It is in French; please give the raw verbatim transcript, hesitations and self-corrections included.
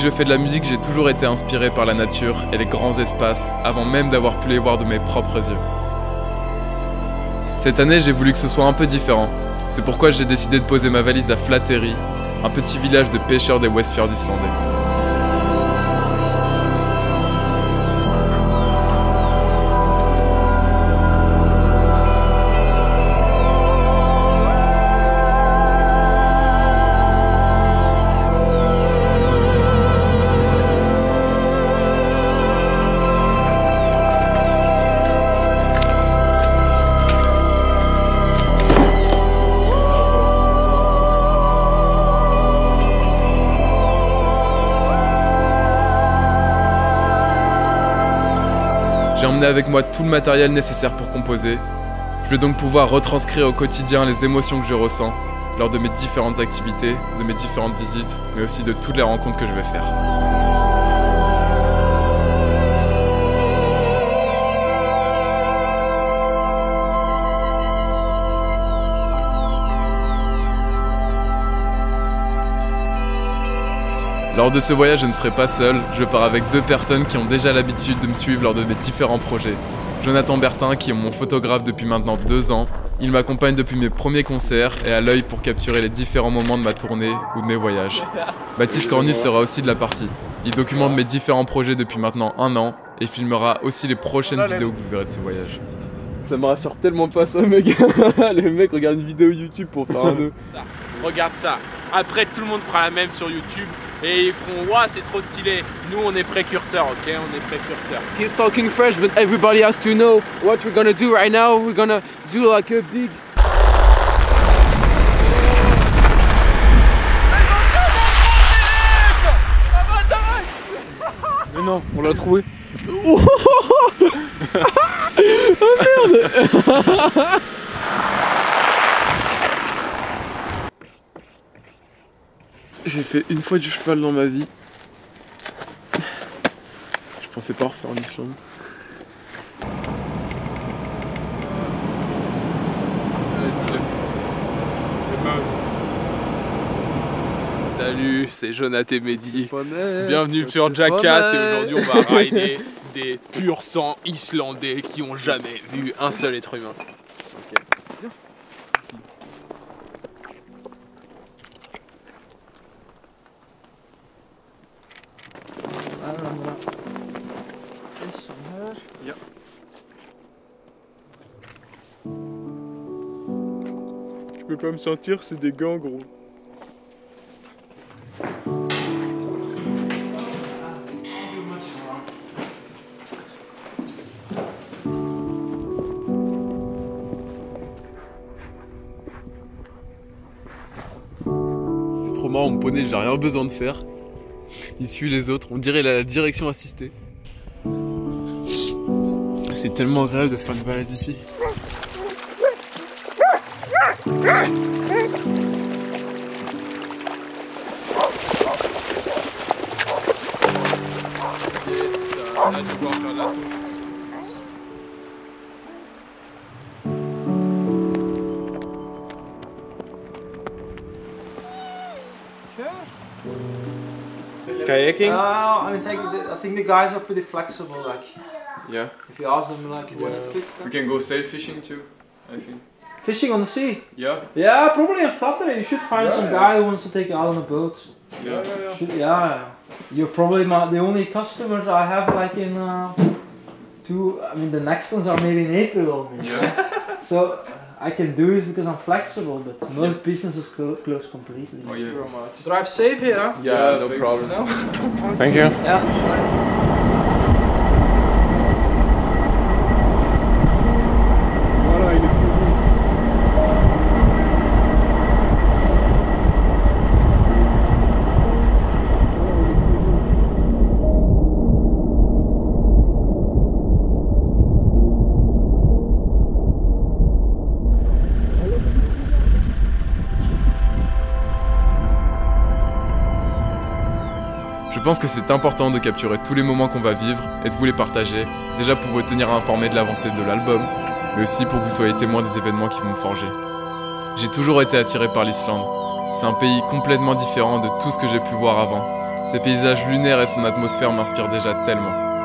que je fais de la musique, j'ai toujours été inspiré par la nature et les grands espaces, avant même d'avoir pu les voir de mes propres yeux. Cette année, j'ai voulu que ce soit un peu différent. C'est pourquoi j'ai décidé de poser ma valise à Flattery, un petit village de pêcheurs des Westfjords islandais. J'ai emmené avec moi tout le matériel nécessaire pour composer. Je vais donc pouvoir retranscrire au quotidien les émotions que je ressens lors de mes différentes activités, de mes différentes visites, mais aussi de toutes les rencontres que je vais faire. Lors de ce voyage, je ne serai pas seul, je pars avec deux personnes qui ont déjà l'habitude de me suivre lors de mes différents projets. Jonathan Bertin, qui est mon photographe depuis maintenant deux ans, il m'accompagne depuis mes premiers concerts et à l'œil pour capturer les différents moments de ma tournée ou de mes voyages. Baptiste Cornus sera aussi de la partie. Il documente mes différents projets depuis maintenant un an et filmera aussi les prochaines vidéos que vous verrez de ce voyage. Ça me rassure tellement pas ça, mec. Les mecs regardent une vidéo YouTube pour faire un nœud. Regarde ça. Après, tout le monde fera la même sur YouTube. Et ils feront, waouh, c'est trop stylé. Nous, on est précurseurs, ok? On est précurseurs. He's talking French, but everybody has to know what we're gonna do right now. We're gonna do like a big. Mais non, on l'a trouvé. Oh, oh merde. J'ai fait une fois du cheval dans ma vie. Je pensais pas refaire en Islande. Salut, c'est Jonathan et Mehdi. Bienvenue sur Jackass et aujourd'hui on va rider des pur sang islandais qui ont jamais vu un seul être humain. Okay. Ja. Je peux pas me sentir, c'est des gants gros. C'est trop marrant, mon poney, j'ai rien besoin de faire. Il suit les autres, on dirait la direction assistée. C'est tellement agréable de faire une balade ici. Kayaking? Uh, I mean, think the, I think the guys are pretty flexible. Like, Yeah. if you ask them, like, when Yeah. it fits them. We can go sail fishing too, I think. Fishing on the sea? Yeah. Yeah, probably in Flattery. You should find Yeah, some yeah. guy who wants to take you out on a boat. Yeah, yeah, yeah. Should, yeah. You're probably not the only customers I have. Like in uh, two. I mean, the next ones are maybe in April. Maybe, Yeah. right? So uh, I can do this because I'm flexible, but most yeah. businesses clo close completely. Oh, yeah. Thank you very much. Drive safe here, huh? Yeah, yeah, no problem. No? Thank you. Yeah. Je pense que c'est important de capturer tous les moments qu'on va vivre et de vous les partager, déjà pour vous tenir informés de l'avancée de l'album, mais aussi pour que vous soyez témoins des événements qui vont me forger. J'ai toujours été attiré par l'Islande. C'est un pays complètement différent de tout ce que j'ai pu voir avant. Ces paysages lunaires et son atmosphère m'inspirent déjà tellement.